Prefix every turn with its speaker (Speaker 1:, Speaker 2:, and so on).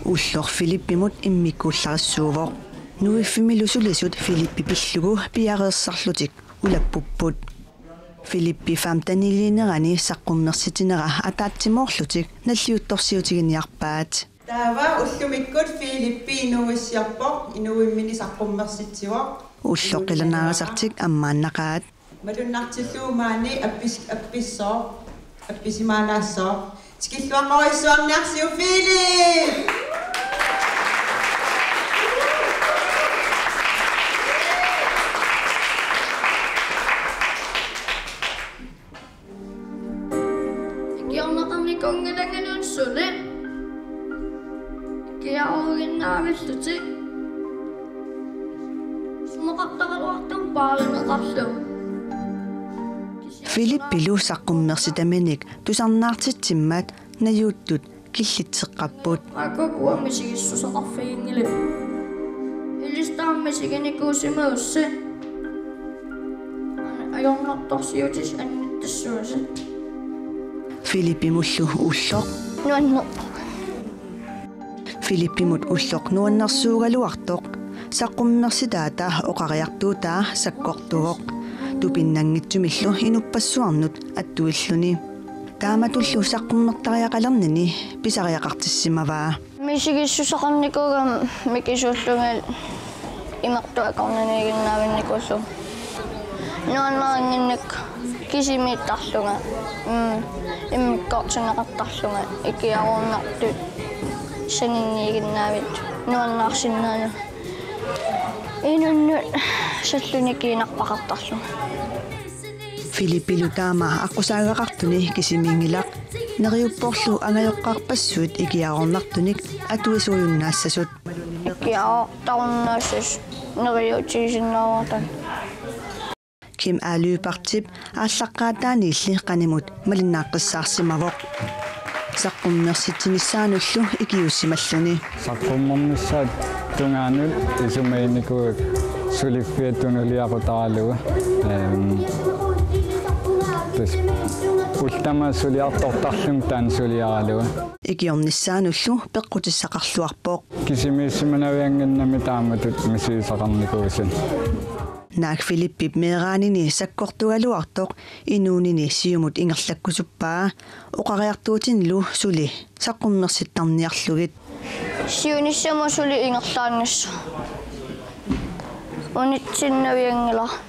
Speaker 1: Ullor Filippimut immikkuullarissuuvoq. Nuiffimilusulisut Filippi pillugu piareersarlutik ulappuput. Filippi famtaniliinerani saqqummersitinera ataatsimorlutik nalliuttorsiutiginiarpaat.
Speaker 2: Taava ullumikkut Filippi inuissiarpoq inuimmini saqqummersitsiuaq.
Speaker 1: Ulloqilanaarasartik ammaannaqaat.
Speaker 2: Malunnartilluumaani appissoo appisimaanaassoo tikilluaqorissuarniarsiu Filip.
Speaker 3: Kongelangen sunne. Kiaoginnaavillute. Sumaqattaqaluartam paaluneqarlu.
Speaker 1: Filippilu saqqummersitaminik tusarnaartitsimmaat najuuttut killitseqqapput.
Speaker 3: Akuamisigissusaqarfiingile. Ilistaammisiginiikuusimuusse. Ajornartorsiutis annittassuuse.
Speaker 1: Filippimullu ulloq.
Speaker 3: Nuanno.
Speaker 1: Filippimut ulloq nuannersuugaluartoq. Saqqummersitaata oqariartuutaa sakkortuvoq. Tupinnangitsumillu inuppassuarnut attuilluni. Taamatullu saqqummertariaqalernini pisariaqartissimavaa.
Speaker 3: Misigissusaqarnikuuga mikisuullungal imertuaqarnaniiginnaavinnikullu. Nuannaranginnak kisimiittarlunga. Immikkortineqartarlunga ikiaruunnartut saninniiginnaavit nuannaarsinnaanu. Inunnut sallunikiinarpaqartarlunga.
Speaker 1: Filippilu taama aqusaagaqartuni kisimiingilaq neriupporlu angajoqqarpassuut ikiarunnartunik atuisuujunnaassasut.
Speaker 3: Ikiaruartarunnaassus neriutigisinnaruartan.
Speaker 1: Kim aalyypartip ааllaqqaataaniilli qanimut malinnaaqqisaarsimavoq. Saqqummersitinissaanullu ikiussimalluni.
Speaker 4: Saqqummernissaat tungaanul isumainikuuk suliffiattunuliaqutaraluga. Ultama suliartortarlum taan suliaraluga.
Speaker 1: Ikiornissaanullu peqqutissaqarluarpoq.
Speaker 4: Kisimiissimanavianginnami taamatut misiisaqarnikuusin.
Speaker 1: Naak Filippip meeraanini sakkortugaluartoq inuunini siumut ingerlakkusuppaa oqariartuutinlu suli saqqummersittarniarlugit.
Speaker 3: Siunissamu suli ingerlaannassa. Unitsinnaviangila.